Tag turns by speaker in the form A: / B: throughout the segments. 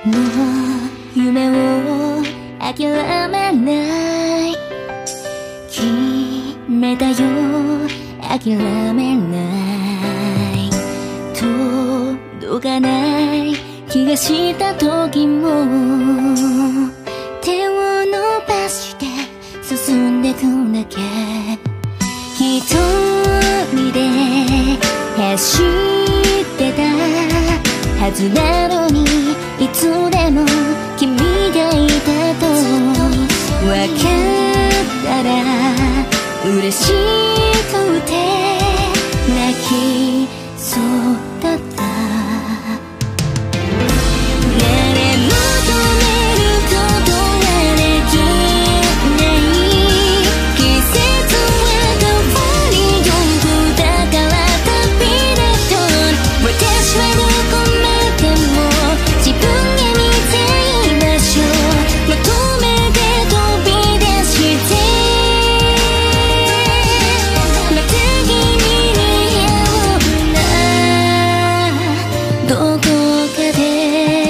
A: もう夢を諦めない決めたよ諦めない届かない気がした時も手を伸ばして進んでくだけ一人で走ってたはずなのにいつでも君がいたと分かったら嬉しくて泣きそうだった誰も止めることはできない季節は変わりよくだから旅だと私はどこまでも自分が見たい場所求めて飛び出してまた君に会おうなどこかで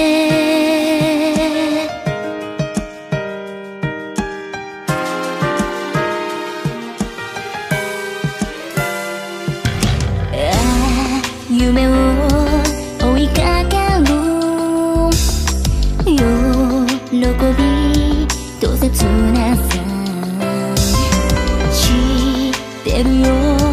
A: 夢を追いかかる喜びと切なさ知ってるよ